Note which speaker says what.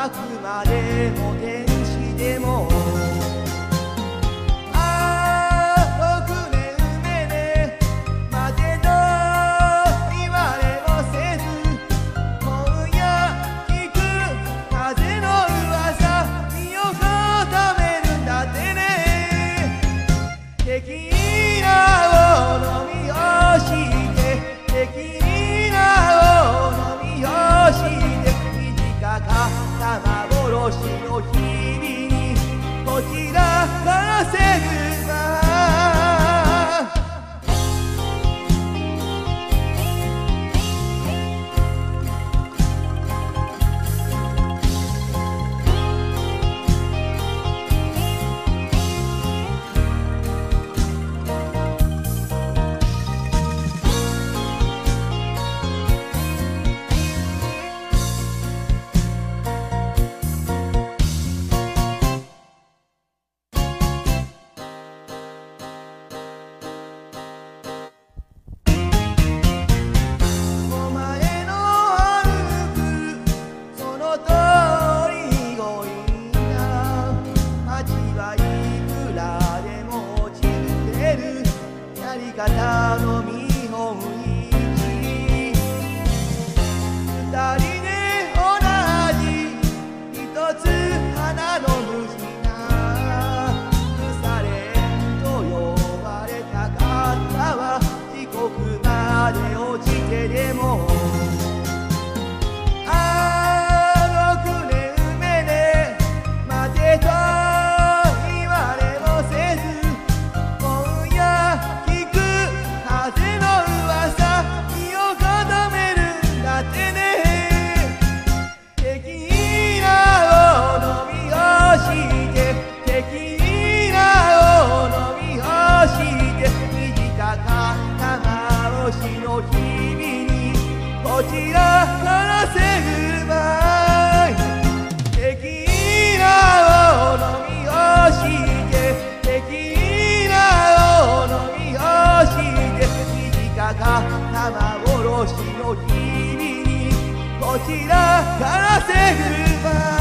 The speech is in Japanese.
Speaker 1: あくまでも天使でも6年目でまでの言われもせず今夜聞く風の噂身を固めるんだってねテキーラを飲み干してテキーラを飲み干して短かった幻の日々にこちらからせるば方の見本市二人で同じ一つ花の虫な腐れんと呼ばれたかったわ地獄まで落ちてでも6年目で待てと言われもせず今夜風の噂身を固めるんだってねテキーラを飲み干してテキーラを飲み干して短かった幻の日々にこちらからせるばいテキーラを飲み干してテキーラを飲み干して短かった幻の日々にこちらからせるば